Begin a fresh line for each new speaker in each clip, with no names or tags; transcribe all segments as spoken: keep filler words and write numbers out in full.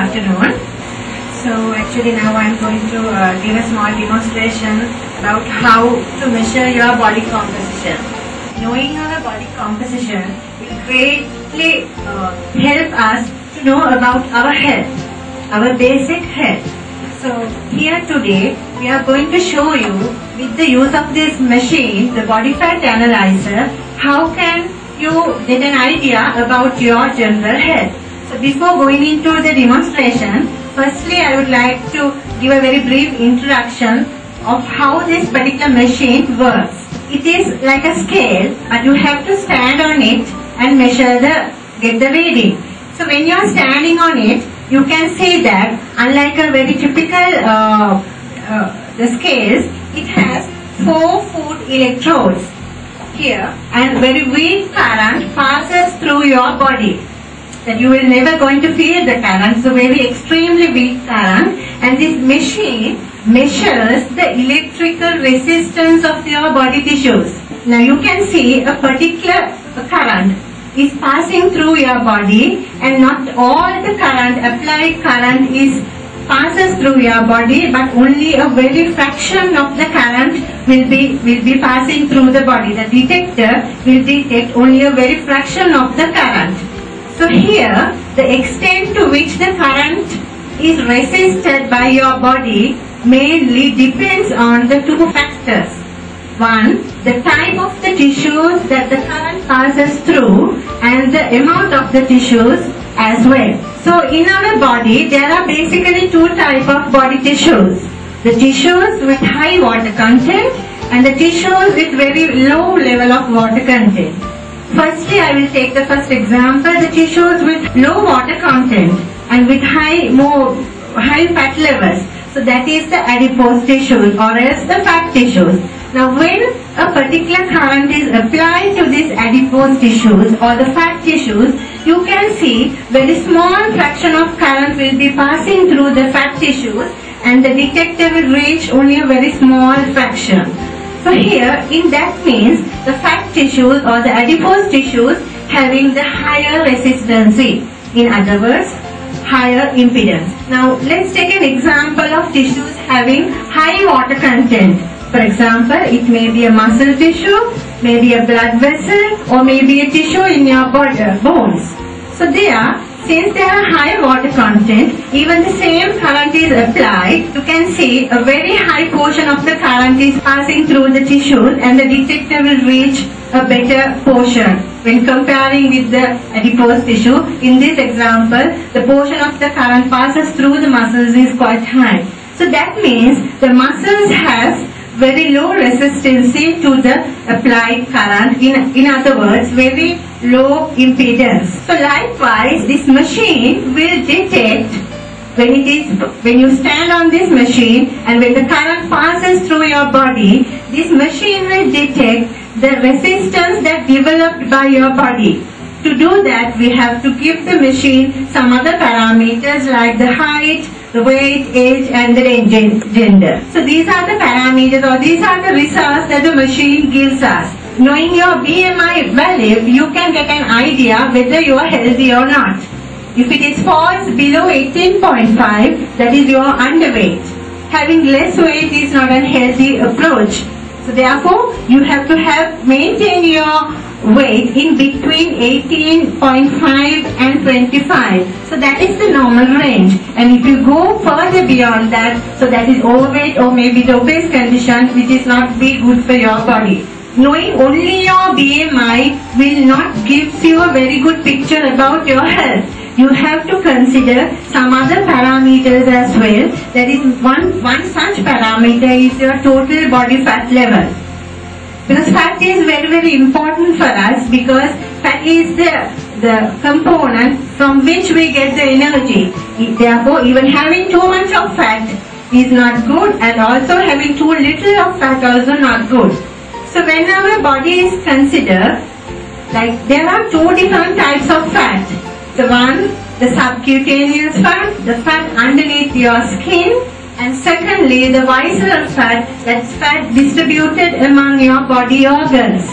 afternoon. So actually now I am going to uh, give a small demonstration about how to measure your body composition. Knowing our body composition will greatly uh, help us to know about our health, our basic health. So here today we are going to show you with the use of this machine, the body fat analyzer, how can you get an idea about your general health. So before going into the demonstration, firstly I would like to give a very brief introduction of how this particular machine works. It is like a scale, but you have to stand on it and measure the, get the reading. So when you are standing on it, you can see that unlike a very typical uh, uh, the scales, it has four foot electrodes here, and very weak current passes through your body. That you will never going to feel the current, so very extremely weak current, and this machine measures the electrical resistance of your body tissues. Now you can see a particular current is passing through your body, and not all the current, applied current is passes through your body, but only a very fraction of the current will be will be passing through the body. The detector will detect only a very fraction of the current. So here, the extent to which the current is resisted by your body mainly depends on the two factors. One, the type of the tissues that the current passes through, and the amount of the tissues as well. So in our body, there are basically two types of body tissues. The tissues with high water content and the tissues with very low level of water content. Firstly, I will take the first example, the tissues with low water content and with high, more, high fat levels. So that is the adipose tissues or else the fat tissues. Now when a particular current is applied to these adipose tissues or the fat tissues, you can see very small fraction of current will be passing through the fat tissues, and the detector will reach only a very small fraction. So here, in that means the fat tissues or the adipose tissues having the higher resistance. In other words, higher impedance. Now let's take an example of tissues having high water content. For example, it may be a muscle tissue, maybe a blood vessel, or maybe a tissue in your body, bones. So there, since there are high water content, even the same current is applied, you can see a very high portion of the current is passing through the tissues, and the detector will reach a better portion. When comparing with the adipose tissue, in this example, the portion of the current passes through the muscles is quite high. So that means the muscles has very low resistance to the applied current, in, in other words, very low impedance. So likewise, this machine will detect when it is, when you stand on this machine and when the current passes through your body, this machine will detect the resistance that developed by your body. To do that, we have to give the machine some other parameters like the height, the weight, age, and the gender. So these are the parameters, or these are the results that the machine gives us. Knowing your B M I value, you can get an idea whether you are healthy or not. If it is falls below eighteen point five, that is you are underweight. Having less weight is not a healthy approach. So therefore, you have to have maintain your weight in between eighteen point five and twenty-five. So that is the normal range. And if you go further beyond that, so that is overweight or maybe the obese condition, which is not be good for your body. Knowing only your B M I will not give you a very good picture about your health. You have to consider some other parameters as well. That is one, one such parameter is your total body fat level. Because fat is very very important for us, because fat is the, the component from which we get the energy. Therefore, even having too much of fat is not good, and also having too little of fat also not good. So when our body is considered, like there are two different types of fat. The one, the subcutaneous fat, the fat underneath your skin, and secondly the visceral fat, that's fat distributed among your body organs.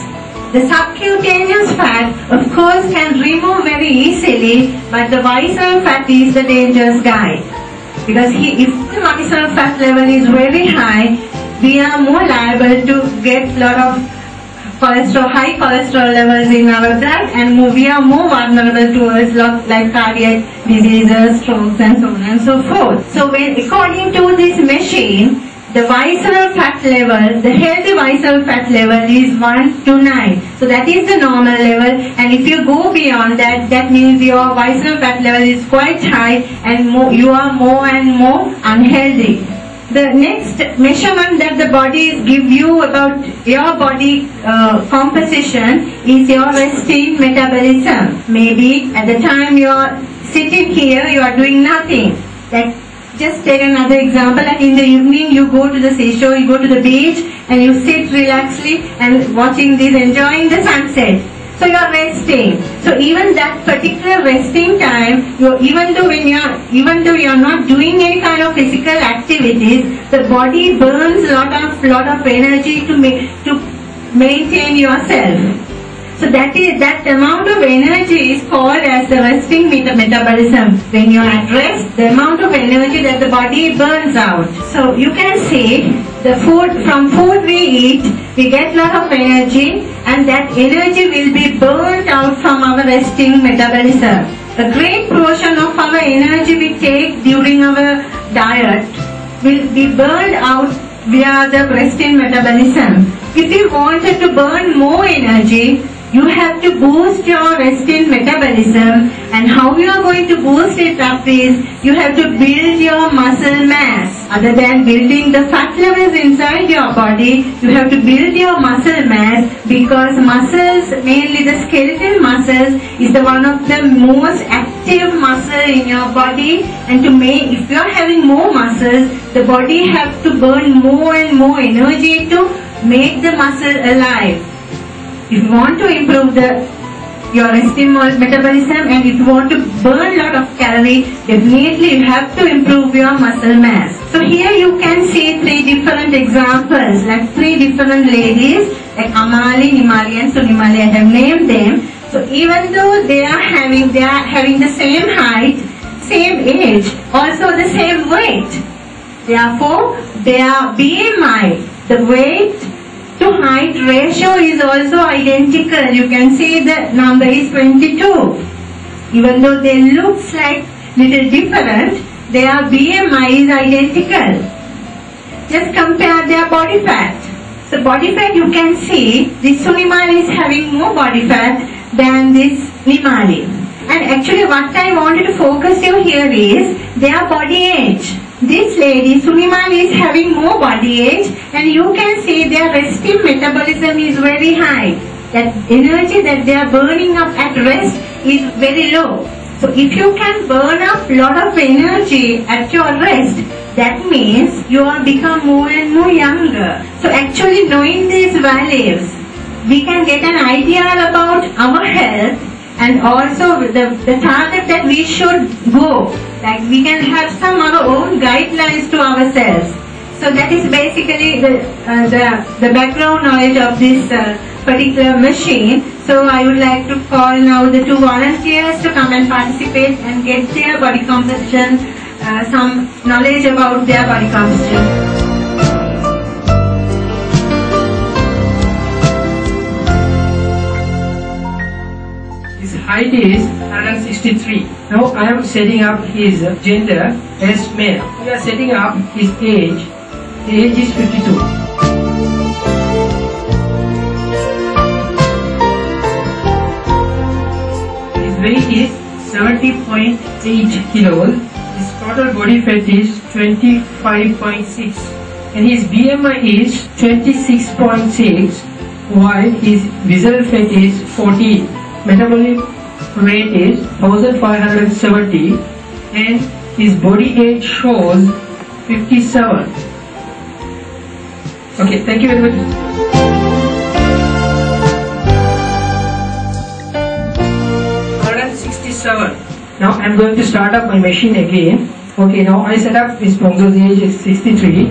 The subcutaneous fat, of course, can remove very easily, but the visceral fat is the dangerous guy. Because he, if the visceral fat level is very high, we are more liable to get a lot of cholesterol, high cholesterol levels in our blood, and we are more vulnerable towards lot like cardiac diseases, strokes, and so on and so forth. So when, according to this machine, the visceral fat level, the healthy visceral fat level is one to nine. So that is the normal level, and if you go beyond that, that means your visceral fat level is quite high and more, you are more and more unhealthy. The next measurement that the body give you about your body uh, composition is your resting metabolism. Maybe at the time you are sitting here, you are doing nothing. Like, just take another example, like in the evening you go to the seashore, you go to the beach and you sit relaxedly and watching this, enjoying the sunset. So you are resting. So even that particular resting time, you even though when you are even though you are not doing any kind of physical activities, the body burns a lot of lot of energy to make to maintain yourself. So that is that amount of energy is called as the resting meta metabolism. When you are at rest, the amount of energy that the body burns out. So you can see the food from food we eat, we get a lot of energy, and that energy will be burnt out from our resting metabolism. A great portion of our energy we take during our diet will be burned out via the resting metabolism. If you wanted to burn more energy, you have to boost your resting metabolism, and how you are going to boost it up is you have to build your muscle mass. Other than building the fat levels inside your body, you have to build your muscle mass, because muscles, mainly the skeletal muscles, is the one of the most active muscle in your body, and to make, if you are having more muscles, the body have to burn more and more energy to make the muscle alive. If you want to improve the your resting metabolism and if you want to burn a lot of calorie, definitely you have to improve your muscle mass. So here you can see three different examples, like three different ladies, like Amali, Nimali and Sunimali. I have named them. So even though they are having they are having the same height, same age, also the same weight, therefore their B M I, the weight to height ratio is also identical. You can see the number is twenty-two. Even though they look like little different, their B M I is identical. Just compare their body fat. So body fat, you can see this Sunimali is having more body fat than this Nimali. And actually what I wanted to focus you here is their body age. This lady, Sunimali, is having more body age, and you can see their resting metabolism is very high. That energy that they are burning up at rest is very low. So if you can burn up lot of energy at your rest, that means you are become more and more younger. So actually knowing these values, we can get an idea about our health, and also the, the target that we should go. Like we can have some our own guidelines to ourselves. So that is basically the, uh, the, the background knowledge of this uh, particular machine. So I would like to call now the two volunteers to come and participate and get their body composition, uh, some knowledge about their body composition.
Height is one hundred sixty-three. Now I am setting up his gender as male. We are setting up his age. The age is fifty-two. His weight is seventy point eight kilos. His total body fat is twenty-five point six. And his B M I is twenty-six point six, while his visceral fat is fourteen. Metabolic rate is one thousand five hundred seventy, and his body age shows fifty-seven. Okay, thank you very much. one hundred sixty-seven. Now I am going to start up my machine again. Okay, now I set up Miss Pongso's age is sixty-three.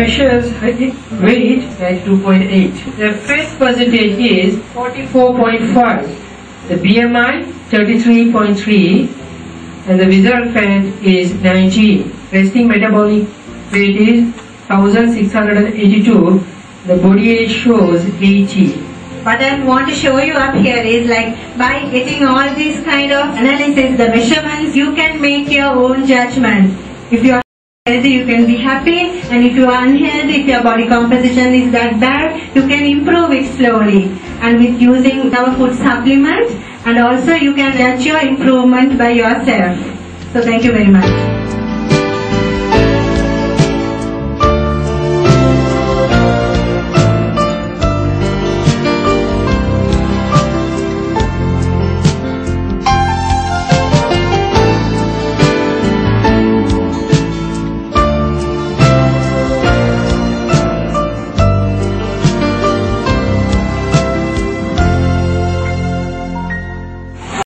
measures weight at two point eight. The fat percentage is forty-four point five. The B M I thirty-three point three and the visceral fat is nineteen. Resting metabolic weight is one thousand six hundred eighty-two. The body age shows eighty.
What I want to show you up here is like by getting all these kind of analysis, the measurements, you can make your own judgment. If you are healthy, you can be happy, and if you are unhealthy, if your body composition is that bad, you can improve it slowly. And with using our food supplement, and also you can judge your improvement by yourself. So thank you very much.